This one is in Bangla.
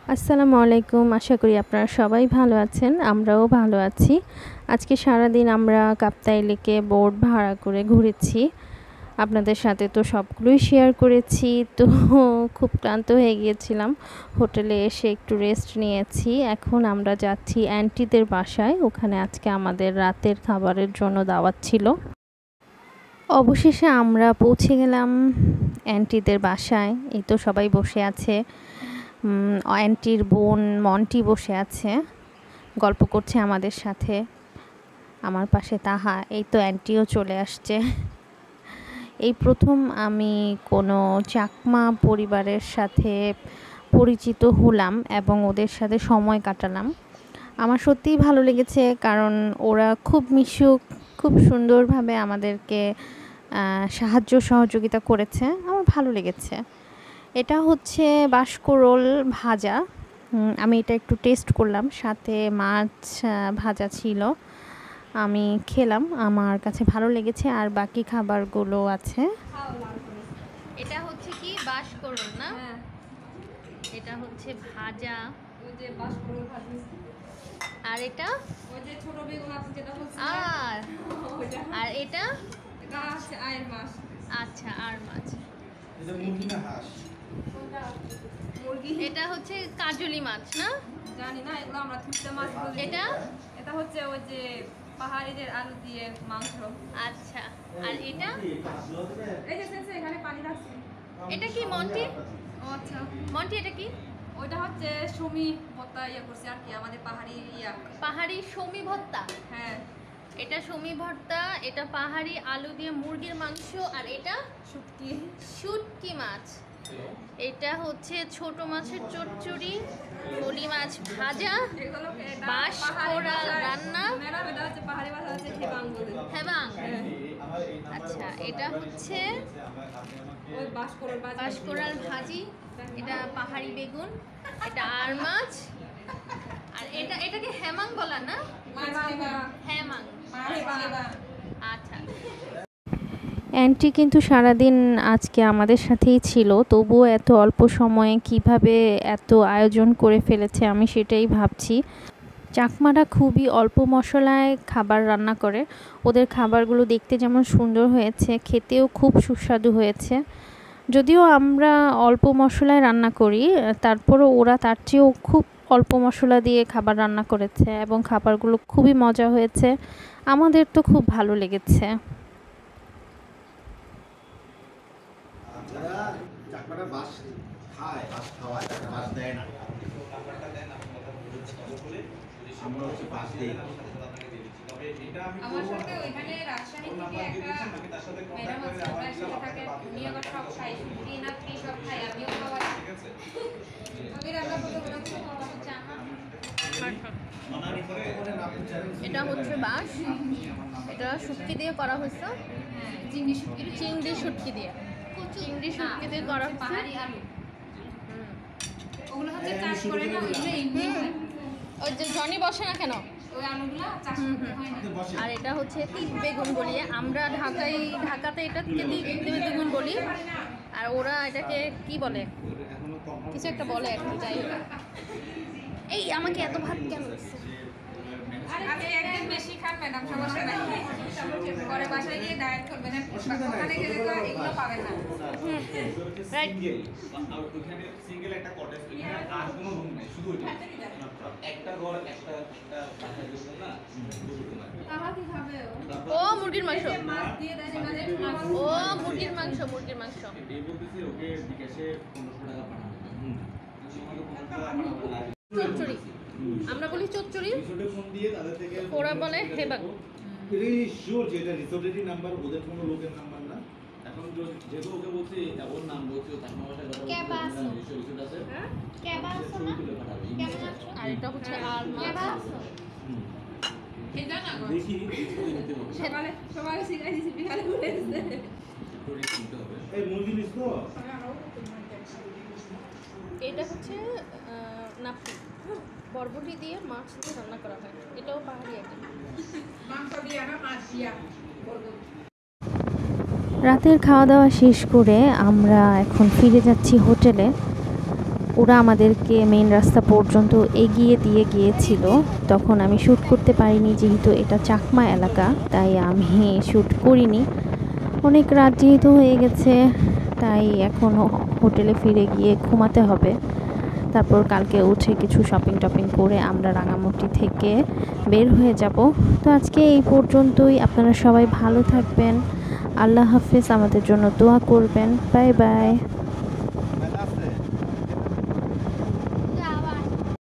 আসসালামু আলাইকুম। আশা করি আপনারা সবাই ভালো আছেন। আমরাও ভালো আছি। আজকে সারাদিন আমরা কাপ্তাই লেকে বোট ভাড়া করে ঘুরেছি। আপনাদের সাথে তো সবগুলোই শেয়ার করেছি। তো খুব ক্লান্ত হয়ে গিয়েছিলাম। হোটেলে এসে একটু রেস্ট নিয়েছি। এখন আমরা যাচ্ছি অ্যান্টিদের বাসায়। ওখানে আজকে আমাদের রাতের খাবারের জন্য দাওয়াত ছিল। অবশেষে আমরা পৌঁছে গেলাম অ্যান্টিদের বাসায়। এই তো সবাই বসে আছে। আন্টির বোন মন্টি বসে আছে, গল্প করছে আমাদের সাথে। আমার পাশে তাহা। এই তো অ্যান্টিও চলে আসছে। এই প্রথম আমি কোনো চাকমা পরিবারের সাথে পরিচিত হলাম এবং ওদের সাথে সময় কাটালাম। আমার সত্যিই ভালো লেগেছে, কারণ ওরা খুব মিশুক, খুব সুন্দরভাবে আমাদেরকে সাহায্য সহযোগিতা করেছে। আমার ভালো লেগেছে। এটা হচ্ছে বাঁশকোরল ভাজা। আমি এটা একটু টেস্ট করলাম, সাথে মাছ ভাজা ছিল। আমি খেলাম, আমার কাছে ভালো লেগেছে। আর বাকি খাবারগুলো আছে। এটা হচ্ছে কি বাঁশকোরল না? এটা হচ্ছে ভাজা। ওই যে বাঁশকোরল ভাজি। আর এটা ওই যে ছোট বেগুন আছে যেটা হচ্ছে আর এটা এটা আছে আয়ের মাছ। আচ্ছা, আর মাছ। এটা মুরগি না হাঁস? মুরগি। এটা হচ্ছে কাজলি মাছ না? জানি না, এগুলো আমরা থুপটা মাছ বলি। এটা হচ্ছে ওই যে পাহাড়িদের আলু দিয়ে মাংস। আচ্ছা, আর এটা এই যে সেন্সে এখানে পানি রাখছি। এটা কি মন্টি? ও আচ্ছা, মন্টি এটা কি? ওইটা হচ্ছে সুমি ভর্তা করছে আর কি, আমাদের পাহাড়ি পাহাড়ি সমি ভর্তা। হ্যাঁ, এটা সমি ভর্তা, এটা পাহাড়ি আলু দিয়ে মুরগির মাংস। আর এটা শুটকি। শুটকি মাছ। এটা হচ্ছে ছোট মাছের চচ্চড়ি, ফলি মাছ ভাজা, এগুলোকে বাঁশকোরল রান্না। ম্যাডাম এটা হচ্ছে পাহাড়ি ভাষা হচ্ছে হেবাং বলে। হেবাং। আচ্ছা, এটা হচ্ছে ওই বাঁশকোরল ভাজি। এটা পাহাড়ি বেগুন। এটা আর মাছ। আর এটাকে হেমাং বলা না? হেমাং। আচ্ছা। অ্যান্টি কিন্তু সারাদিন আজকে আমাদের সাথেই ছিল, তবুও এত অল্প সময়ে কিভাবে এত আয়োজন করে ফেলেছে আমি সেটাই ভাবছি। চাকমারা খুবই অল্প মশলায় খাবার রান্না করে। ওদের খাবারগুলো দেখতে যেমন সুন্দর হয়েছে, খেতেও খুব সুস্বাদু হয়েছে। যদিও আমরা অল্প মশলায় রান্না করি, তারপরও ওরা তার চেয়েও খুব অল্প মশলা দিয়ে খাবার রান্না করেছে এবং খাবারগুলো খুবই মজা হয়েছে। আমাদের তো খুব ভালো লেগেছে। আমার সাথে ওইখানে রাজশাহী থেকে একটা ম্যাডাম আছে, ওনার সাথে থাকে। উনি আবার সব খাই, শুটকি না কি সব খাই, আমিও খাওয়াই। আমি রান্না করতে ওনাকে খাওয়া হচ্ছে আমার। এটা হচ্ছে বাঁশ, এটা শুটকি দিয়ে করা হয়েছে। চিংড়ি শুটকি শুটকি দিয়ে করা হয়েছে। পাহাড়ি আলু ওগুলো হচ্ছে চাষ করে না, ওইগুলো এমনি হয়। ওই যে জনি বসে না কেন? ওই আলুগুলো চাষ করতে হয় না। আর এটা হচ্ছে তিত বেগুন বলি আমরা ঢাকাতে এটাকে তিত বেগুন বলি। আর ওরা এটাকে কি বলে, কিছু একটা বলে আর কি। যাই হোক, এই আমাকে এত ভাত কেন দিচ্ছে? আপনি একদিন বেশি খান ম্যাডাম, সমস্যা নাই। পরে বাসায় গিয়ে ডায়েট করবেন, ওখানে গেলে তো এগুলো পাবেন না। রাইট। সিঙ্গেল একটা কটেজ, আর কোনো রুম নেই, শুধু ওইটা একটা ঘর, একটা না তাহা কি খাবে ও মুরগির মাংস। মাছ দিয়ে দেয় মানে ও মুরগির মাংস। এই বলতেছি ওকে বিকাশে 1500 টাকা পাঠাবে। চচ্চড়ি, আমরা বলি চচ্চড়ি, রিসোর্টে ফোন দিয়ে তাদের থেকে ওরা বলে হেবাং। শিওর যে এটা রিসোর্টেরই নাম্বার, ওদের কোনো লোকের নাম্বার না। এখন যেহেতু ওকে বলছি ওর নাম বলছি, ও চাকমা ভাষায় কথা বলছে, রিসোর্ট আছে, ছবি তুলে পাঠাবে। আর এটা হচ্ছে আর মাছ। খেয়ে না গো। দেখি নিতে হবে, সকালে শিখাই দিছি, বিকালে ঘুরে এসেছে। নিতে হবে। এই মুরগি নিস তো? এটা হচ্ছে নাপি, বরবটি দিয়ে মাছ দিয়ে রান্না করা হয়। এটাও পাহাড়ি আইটেম। মাংস দিয়া না মাছ দিয়া বলবো। রাতের খাওয়া দাওয়া শেষ করে আমরা এখন ফিরে যাচ্ছি হোটেলে। ওরা আমাদেরকে মেইন রাস্তা পর্যন্ত এগিয়ে দিয়ে গিয়েছিল। তখন আমি শ্যুট করতে পারিনি, যেহেতু এটা চাকমা এলাকা, তাই আমি শ্যুট করিনি। অনেক রাত যেহেতু হয়ে গেছে, তাই এখন হোটেলে ফিরে গিয়ে ঘুমাতে হবে। তারপর কালকে উঠে কিছু শপিং টপিং করে আমরা রাঙামাটি থেকে বের হয়ে যাব। তো আজকে এই পর্যন্তই। আপনারা সবাই ভালো থাকবেন। আল্লাহ হাফেজ। আমাদের জন্য দোয়া করবেন। Bye by.